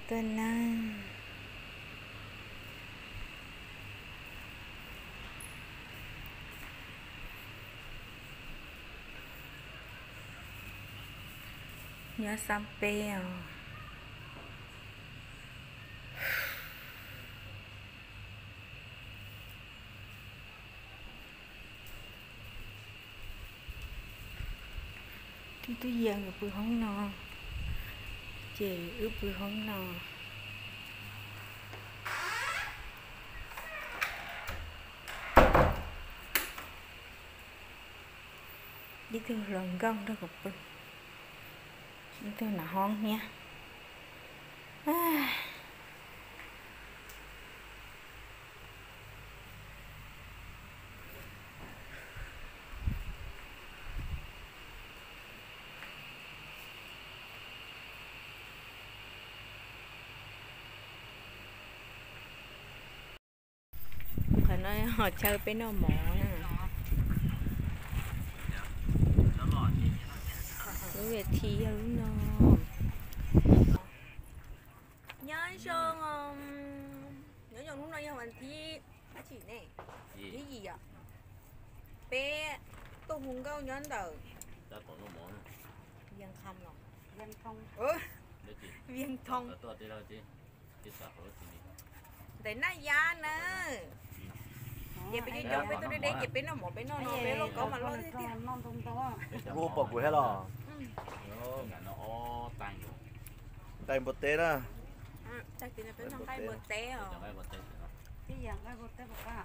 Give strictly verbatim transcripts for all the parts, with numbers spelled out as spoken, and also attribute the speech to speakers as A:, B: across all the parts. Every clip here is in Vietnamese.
A: tên na nhớ sampai thì tôi giang ở bữa hôm nọ chị ướp bữa hôm nọ đi thường lần gông đó gặp bữa đi thường là hon nha à. Phải nói họ chơi với nó mỏ nè cái việc thi luôn nó nhớ xong nhớ xong lúc này hoàn thi bác chỉ này cái gì ạ bé tôi hùng câu nhớ đời viên không rồi viên không ơ viên không để nó ra nữa giờ bây giờ bây tôi đi đây giờ bây nó một bây nó nó bây nó có mà lo thế thì
B: vô bọc của hết rồi tay một té đó
A: tay thì nó tới năm tay một té rồi
C: cái dạng cái một té một cả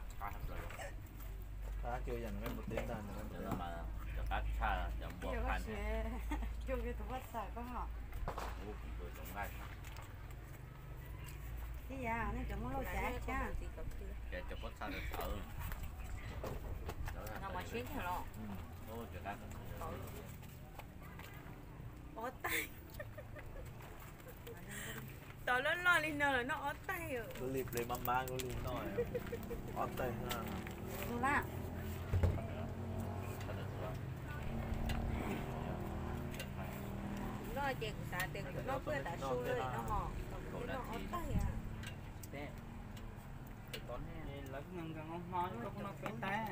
B: cá kêu dần cái một té là
D: nó mà cá cha chẳng bỏ pan
C: kêu cái tụi bắt xài có họ cái dạng này chẳng có lâu chả cha
D: để cho có sao được thở
A: nó mà xuyến theo lo
D: ô cho cá
A: ó tay tao lớn lo lên là nó ó tay rồi
B: có lịp lấy mama có lịp nói ó tay ha
C: đúng là
A: nó chèn xả tiền nó cứ đã xu lên nó mò nó ó tay à
E: lấy ngân ngân ngon ngon nó nó phải té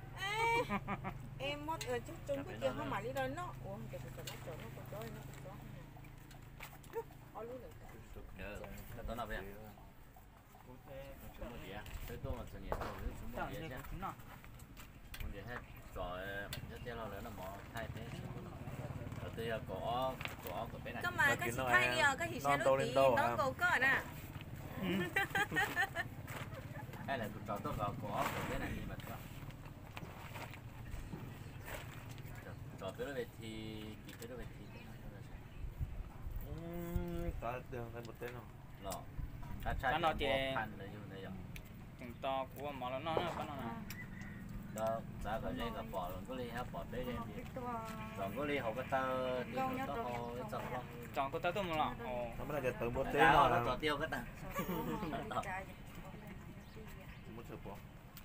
A: em mất ở chút chung cái kia không mà đi đâu nó ủa cái cái nó chỗ nó còn đôi nó còn đó ó luôn rồi
D: được cái đó nào vậy chúng một gì á cái tôi mà chuyện gì thôi chúng một gì chứ một gì hết rồi rất tiếc lo nữa là mỏ thay thế đầu tiên có có của bên này
A: cơ mà cái gì thay đi à cái gì xe đôi tí nó cầu cơ nè
D: hay là trò tốt vào có của bên này đi mà trò tới về thì chỉ tới về thì
B: cá đường tay một té nào
D: lọ cá cha nó chè ăn là như này rồi
E: từng to của mỏ nó nó nó nó
D: đó giá cái dây cái bỏ rồi có ly ha bỏ đấy đi rồi có ly học cái ta đi nó to ho cái chọn lo
E: chọn có tới tôi một lọ
B: nó mới là cái từ một té
D: nó
B: nào
D: nó trò tiêu cái nào
B: một chục bỏ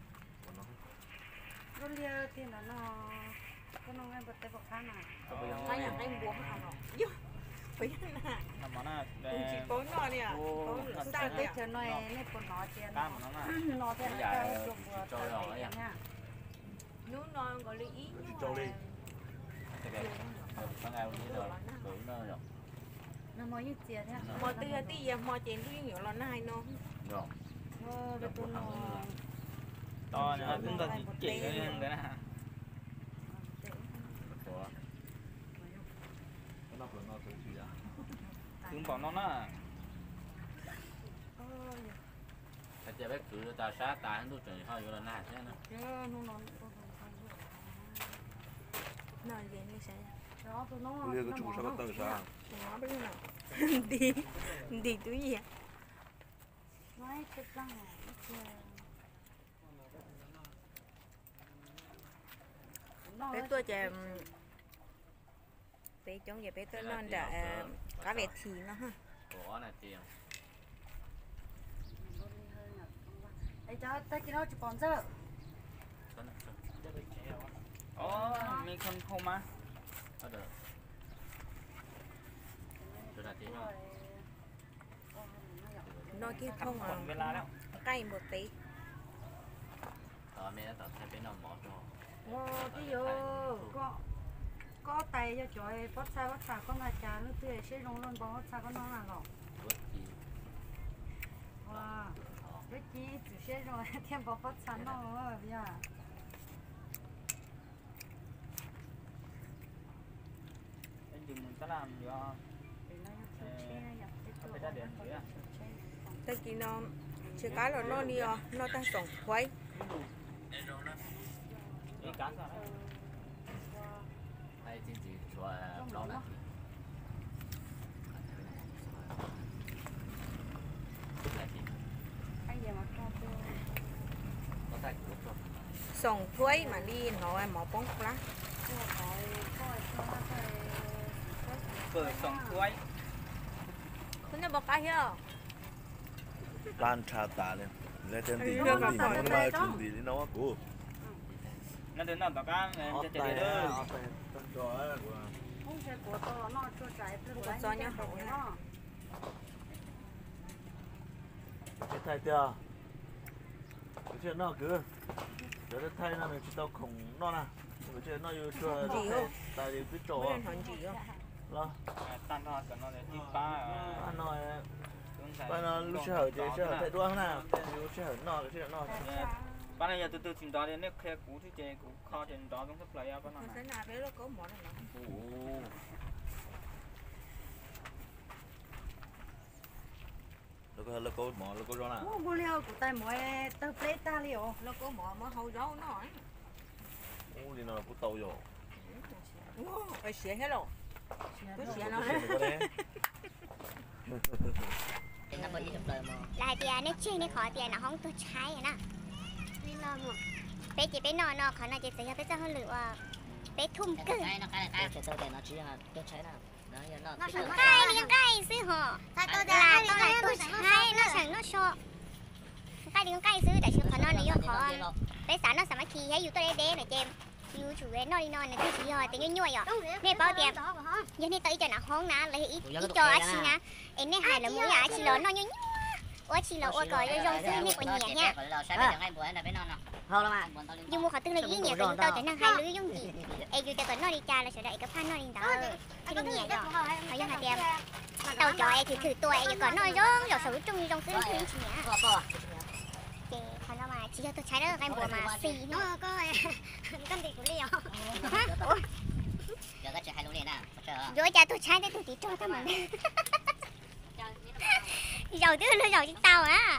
C: nó lia tiền đó nó có nó ngay bật tay bọc khăn này
A: anh nhà anh buông hả nó yêu phải nè
E: nó mỏ nó
A: chỉ có nó nè có
C: ta tới chờ nói này còn nó tiền
E: cá mà nó mà
C: nó tiền nó chụp
D: trôi rồi ấy
C: nha
A: nếu nó gọi là ý
B: trâu đi
D: con ao như rồi tưởng nó rồi
C: nó mới như tiền thế
A: mò từ tí giờ mò chén tôi nhiều là này nó
D: rồi
C: ờ được nó
E: to nó cũng có chỉ cái cái này
B: nó còn nó từ gì à
E: cũng bỏ nó nó
D: ถ้าจะไปคือตาชาตาให้ดูจนเขาอยู่แล้วหน้าใช่ไหม
C: nó nó
A: nói gì như thế
C: đó tụi nó
B: lia cái chủ sao có từ sao
A: nó bây giờ nào đi đi túi gì
C: nói chết lắm
A: bé tôi chè bé chống vậy bé tôi non đã cá vẹt thì nó ha
D: của này tiền
C: ấy cho tới cái đó chỉ còn giờ
E: ồ mình không không mà
D: có được cho là tiền không
A: nói cái
E: ขับ
A: không
E: หมดเวลาแล้ว
A: cay một tí
D: ตอนนี้ตอนใช้เป็นนอนหมอจอ
C: Ồ, cái vô có có tay cho trời bắt xa bắt xa con là chả nó tươi sẽ rong luôn bắt xa con nó là ngọc.
D: รถจี
C: Wow, cái chi chủ sẽ rồi thêm bắt bắt xa nó rồi bây giờ.
E: Anh dùng mình sẽ làm gì không?
C: Thì nó sẽ che nhập cái
E: Phải
C: cửa
E: ra điện gì á?
A: ta chỉ nó chỉ cái là nó đi à nó ta sống quay
E: Đi cá sao đấy?
D: ให้จริงๆชัวร์ร้องนาทีนาที
C: Anh về mà cho tôi.
D: ก็ได้รถจอด
A: sống quay mà đi nói mỏ bóng lá
C: Cô hỏi coi cho nó phải
E: เปิดสองถ้วย
A: คุณจะบอกไปเหรอ
B: ร้านชาตาเลยแล้วเจนดี
A: เรื่องกับ
B: ดี
A: ของ
B: มาจุนดีนี่น้องว่ากู
E: นั่นเดินหน้าต่อกันเลย
B: เอา
E: จะ
B: แต่
E: เจอเด้อ
B: เอาแต่ต้นจอยกู
C: không sẽ của tôi nó cho trái từ cái
A: cho nhá.
C: nó.
B: เจ๊ไทยเตี้ยเจ๊นอกคือเดี๋ยวไทยนั่นเลยที่เราของนอกนะเจ๊นอกอยู่ช่วยตายดีพิโจ
A: ไม่ได้ถอนจีเหรอ
B: เหรอ
E: ตันทอดกันนอนเลยที่ป้า
B: อันน้อยป้าน้อยลูกเฉยเจ๊เฉยไทยด้วยข้างหน้าลูกเฉยนอกเฉยนอก
E: ป้าเนี่ยtừ từ chỉnh đó đến nếp khe cũ thì chè cũ kho chỉnh đó cũng sắp lấy áป้า
A: มัน
E: nói
A: ขนาดนี้เราก็หมดแล้วนะ
D: โอ้โห
B: แล้วก็แล้วก็หมอแล้วก็ร้อนอ่ะ
C: Ô, bố liều của tay mỗi tơ plate ta liều.
A: เราก็หมอมาเฮาเย้าหน่อย
B: โอ้ลีนอนกูโตอยู่
A: ว้าวไอเสียให้หรอกูเสียเนาะ
F: là tiền nó chơi nó khỏi tiền nó không tôi trái rồi nè đi lo một bé chỉ bé nọ nọ khỏi nó chỉ sẽ bé cho hơn lửa bé thum cử cái nó cái cái tôi tiền nó chỉ là tôi trái nào nó cái đi cái xứ họ là tôi là tôi trái nó chẳng nó so cái đi cái xứ tại sao khỏi nó này khó bé xã nó sao mà khi hayอยู่ตัวเด็กๆnày chémอยู่chủเนอนี่นอนเนี่ยที่ย่อยแต่ยุ่ยๆอ่ะเนี่ยเป้าเตียยังนี่ตัวอีจะหนักห้องนะเลยอีอีจออาชีนะเอ็นเนี่ยหายแล้วมืออาชีแล้วนอนยุ่ยๆว่าชีแล้วว่าก่อยยงซื้อนี่กว่าเหนียเนี่ยยุ่งมือเขาตึงเลยยี่เหนียก็ยุ่งเตาแต่นั่งหายหรือยุ่งจีเอ้ยอยู่แต่ก่อนนอนดีจ้าแล้วเฉยๆไอ้ก็พันนอนดีต่อที่เหนียจ่อเขายังหาเตียมเตาจ่อไอ้ถือถือตัวไอ้อยู่ก่อนนอนย่องหยอกสูงจุ่มยงซื้อนี่ชีเนี่ยเจ๊เขาเนามาชี้ตัวใช้แล้วไอ้บัวมาสี่เนาะก็กันดีกูเลี้ยวgiờ cái chuyện hay luôn nè rồi cha tôi trái đấy tôi chỉ cho tao mà giàu thứ nó giàu chứ tao á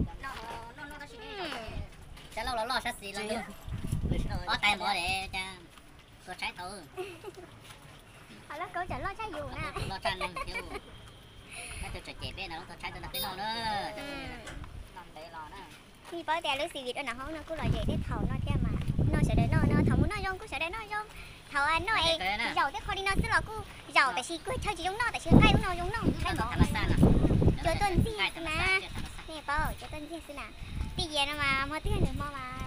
F: cha lâu lo sát gì luôn có tay mở để cha tôi trái tao họ nó câu trả lo trái dù nè lo trái năng chứ cái tôi chạy bên nào tôi trái tôi đặt bên nào nữa làm để lo nè khi phải đeo lưỡi xì vịt ở nào không nó cứ loại vậy để thầu nó cha mà nó sẽ để nó nó thầu muốn nó rong cứ sẽ để nó rong thầu anh nó em giàu thế khỏi đi nó tức là cứ giàu tại chỉ cứ chơi chỉ giống nó tại chỉ hay giống nó giống nó hay bỏ cho tuần gì mà nè bao cho tuần gì xí nào bây giờ nó mà mà tiếng được mà mà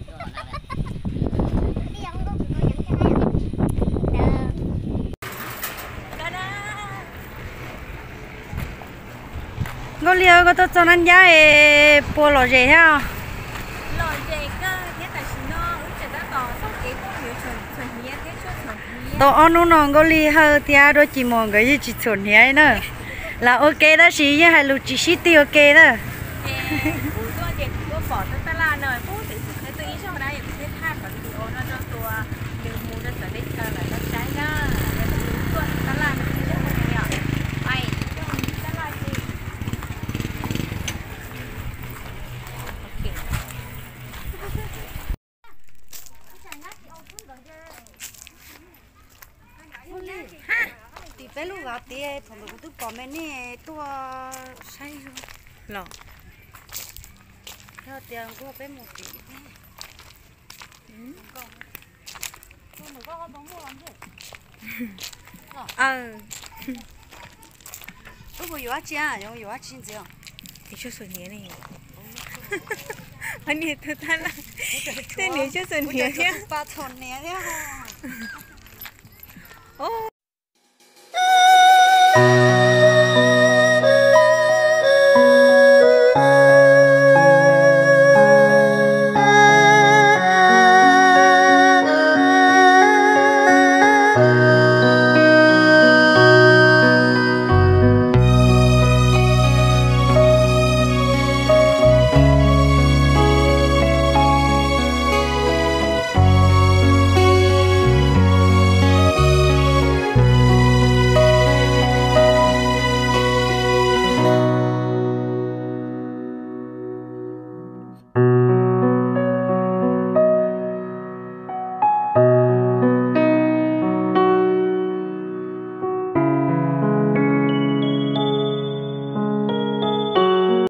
F: bây giờ không có người dẫn cho
C: Ngô liều có tôi cho nó giá e bò lò rẻ ha.
A: lò dày cơ thế tại chỉ nó chỉ đã tỏ sau cái công việc chuẩn chuẩn nhé thế cho chuẩn nhé
C: Tôi ăn nó nó ngô li hơi tia đôi chỉ mong cái gì chỉ chuẩn nhé nữa. Là ok đó chị với hai lũ chỉ ship tiêu ok đó.
A: bố tôi để tôi bỏ tới ta là nơi bố thì cái tôi ý cho đây cái tháp và video nó cho tôi đừng mua nó sẽ đến cơ là nó trái đó tôi ta là nó sẽ không nhiều mày cho mình ta là gì
C: Thì bé lúc vào thì phòng được tôi có mấy nè tôi say rồi.
A: lò
C: Theo tiền của bé một tỷ.
A: ờ
C: Tôi có yếu chi à, yếu yếu chi gì à?
A: thì cho chuẩn nhé này anh đi tôi ta là thế này cho chuẩn nhé nhá
C: Ba thôn nè đấy ha.
A: ô